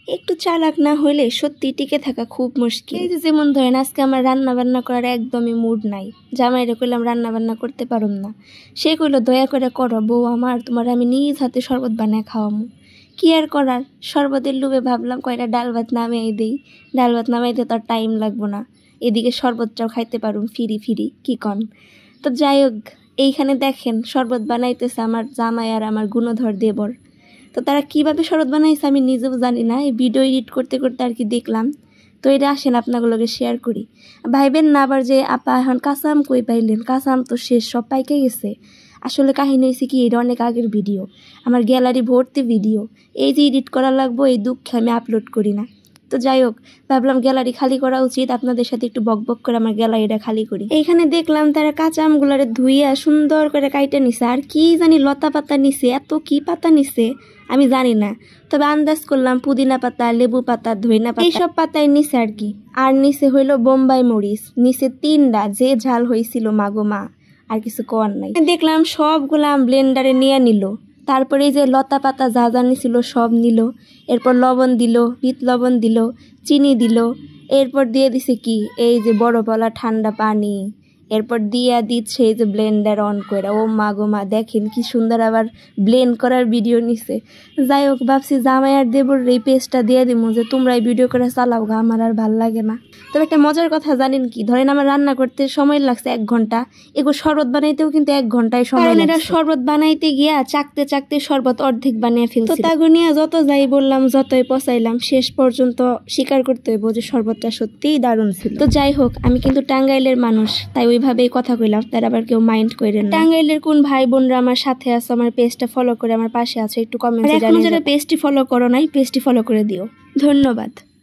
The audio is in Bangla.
একটু চালাক না হলে সত্যি টিকে থাকা খুব মুশকিল। এই যে যেমন ধরেন আজকে আমার রান্না বান্না করার একদমই মুড নাই, জামাইরে কইলাম রান্না বান্না করতে পারুম না, সে কইলো দয়া করে করো বউ আমার, তোমার আমি নিজ হাতে শরবত বানায় খাওয়ামু। কি আর করার, শরবতের লোভে ভাবলাম কয়টা ডাল ভাত নামিয়ে দিই, ডাল ভাত নামাইতে তো আর টাইম লাগবো না, এদিকে শরবতটাও খাইতে পারুম ফিরি ফিরি, কি কন। তো যাই হোক, এইখানে দেখেন শরবত বানাইতেছে আমার জামাই আর আমার গুণধর দেবর। তো তারা কিভাবে শরবত বানাইছে আমি নিজেও জানি না, এই ভিডিও এডিট করতে করতে আর কি দেখলাম। তো এটা আসেন আপনাগুলোকে শেয়ার করি। ভাইবেন না আবার যে আপা এখন কাঁচা আম কই পাইলেন, কাঁচা আম তো শেষ, সব পাইকে গেছে। আসলে কাহিনী হয়েছে কি, এটা অনেক আগের ভিডিও, আমার গ্যালারি ভর্তি ভিডিও, এই যে এডিট করা লাগবো এই দুঃখে আমি আপলোড করি না। তো যাই হোক, ভাবলাম গ্যালারি খালি করা উচিত, আপনাদের সাথে একটু বকবক করে আমার গ্যালারিটা খালি করি। এইখানে দেখলাম তারা কাঁচা আমগুলারে ধুইয়া সুন্দর করে কাইটা নিছে, আর কি জানি লতা পাতা নিছে, এত কি পাতা নিছে আমি জানি না, তবে আন্দাজ করলাম পুদিনা পাতা, লেবু পাতা, ধইনা পাতা, এইসব পাতাই নিছে আর কি। আর নিচে হইলো বোম্বাই মরিচ, নিচে 3টা, যে ঝাল হয়েছিল মাগো মা, আর কিছু কর নাই। দেখলাম সবগুলা ব্লেন্ডারে নিয়ে নিল, তারপরে এই যে লতা পাতা যা যা নিছিল সব নিল, এরপর লবণ দিল, বিট লবণ দিল, চিনি দিল, এরপর দিয়ে দিছে কি এই যে বরফওয়ালা ঠান্ডা পানি, এরপর দিয়া দিচ্ছে এই যে ব্লেন্ডার অন করে। ও মা গো মা, দেখেন কি সুন্দর আবার ব্লেন্ড করার ভিডিও নিছে। যাই হোক, ভাবছি জামাই আর দেবর এই পেজটা দিয়ে দিব যে তোমরা এই ভিডিও করে চালাও গা, আমার আর ভাল লাগে না। তবে একটা মজার কথা জানেন কি, ধরেন আমার রান্না করতে সময় লাগছে 1 ঘন্টা, এগুলো শরবত বানাইতেও কিন্তু 1 ঘন্টায় সময়, কারণ এটা শরবত বানাইতে গিয়া চাকতে চাকতে শরবত অর্ধেক বানিয়ে ফেলছি। তো তাগো নিয়ে যত যাই বললাম, যতই পচাইলাম, শেষ পর্যন্ত স্বীকার করতে হইব যে শরবতটা সত্যিই দারুণ ছিল। তো যাই হোক, আমি কিন্তু টাঙ্গাইলের মানুষ, তাই ওইভাবেই কথা কইলাম, তার আবার কেউ মাইন্ড করেন না। টাঙ্গাইলের কোন ভাই বোনরা আমার সাথে আছে, আমার পেজটা ফলো করে আমার পাশে আছে, একটু কমেন্টে জানিয়ে। যারা পেজটি ফলো করো নাই, পেজটি ফলো করে দিও। ধন্যবাদ।